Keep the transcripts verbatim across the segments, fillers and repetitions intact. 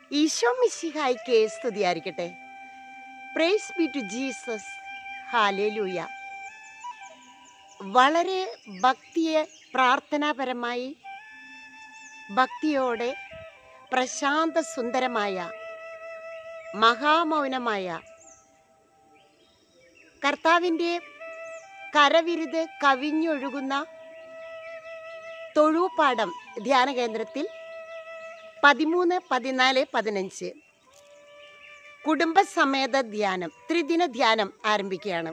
ഈശോ മിശിഹായ്ക്ക് സ്തുതിയായിരിക്കട്ടെ. Praise be to Jesus. Hallelujah. വളരെ ഭക്തിയെ പ്രാർത്ഥനാപരമായി ഭക്തിയോടെ പ്രശാന്ത സുന്ദരമായ മഹാമൗനമായ കർത്താവിൻ്റെ കരവിരുത് കവിഞ്ഞൊഴുകുന്ന തൊഴുപാടം ധ്യാന കേന്ദ്രത്തിൽ പതിമൂന്ന് പതിനാല് പതിനഞ്ച് കുടുംബസമേത ധ്യാനം, ത്രിദിന ധ്യാനം ആരംഭിക്കുകയാണ്.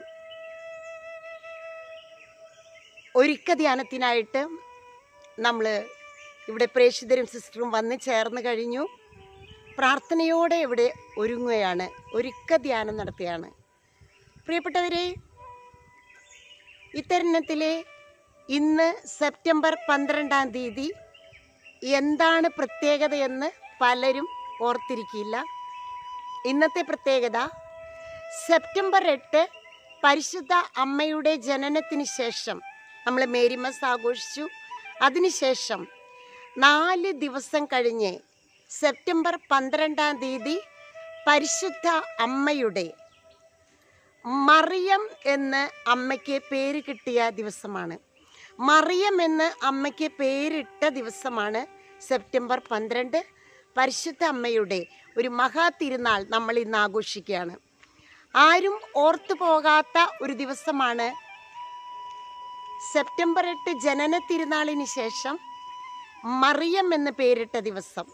ഒരുക്ക ധ്യാനത്തിനായിട്ട് നമ്മൾ ഇവിടെ പ്രേക്ഷിതരും സിസ്റ്ററും വന്ന് ചേർന്ന് കഴിഞ്ഞു. പ്രാർത്ഥനയോടെ ഇവിടെ ഒരുങ്ങുകയാണ്, ഒരുക്ക ധ്യാനം നടത്തുകയാണ്. പ്രിയപ്പെട്ടവരെ, ഇത്തരുണത്തിലെ ഇന്ന് സെപ്റ്റംബർ പന്ത്രണ്ടാം തീയതി എന്താണ് പ്രത്യേകതയെന്ന് പലരും ഓർത്തിരിക്കില്ല. ഇന്നത്തെ പ്രത്യേകത സെപ്റ്റംബർ എട്ട് പരിശുദ്ധ അമ്മയുടെ ജനനത്തിന് ശേഷം നമ്മൾ മേരിമസ് ആഘോഷിച്ചു. അതിനുശേഷം നാല് ദിവസം കഴിഞ്ഞ് സെപ്റ്റംബർ പന്ത്രണ്ടാം തീയതി പരിശുദ്ധ അമ്മയുടെ മറിയം എന്ന് അമ്മയ്ക്ക് പേര് കിട്ടിയ ദിവസമാണ്. മറിയം എന്ന് അമ്മയ്ക്ക് പേരിട്ട ദിവസമാണ് സെപ്റ്റംബർ പന്ത്രണ്ട്. പരിശുദ്ധ അമ്മയുടെ ഒരു മഹാ തിരുനാൾ നമ്മൾ ഇന്ന് ആഘോഷിക്കുകയാണ്. ആരും ഓർത്തു പോകാത്ത ഒരു ദിവസമാണ് സെപ്റ്റംബർ എട്ട് ജനന തിരുനാളിന് ശേഷം മറിയം എന്ന് പേരിട്ട ദിവസം.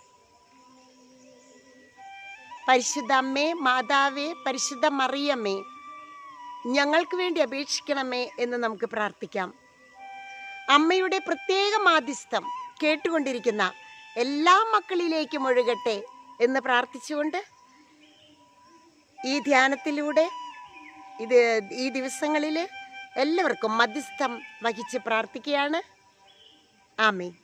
പരിശുദ്ധ അമ്മേ, മാതാവേ, പരിശുദ്ധ മറിയമ്മേ, ഞങ്ങൾക്ക് വേണ്ടി അപേക്ഷിക്കണമേ എന്ന് നമുക്ക് പ്രാർത്ഥിക്കാം. അമ്മയുടെ പ്രത്യേക മാധ്യസ്ഥം കേട്ടുകൊണ്ടിരിക്കുന്ന എല്ലാ മക്കളിലേക്കും ഒഴുകട്ടെ എന്ന് പ്രാർത്ഥിച്ചുകൊണ്ട് ഈ ധ്യാനത്തിലൂടെ ഇത് ഈ ദിവസങ്ങളിൽ എല്ലാവർക്കും മധ്യസ്ഥം വഹിച്ച് പ്രാർത്ഥിക്കുകയാണ്. ആമേൻ.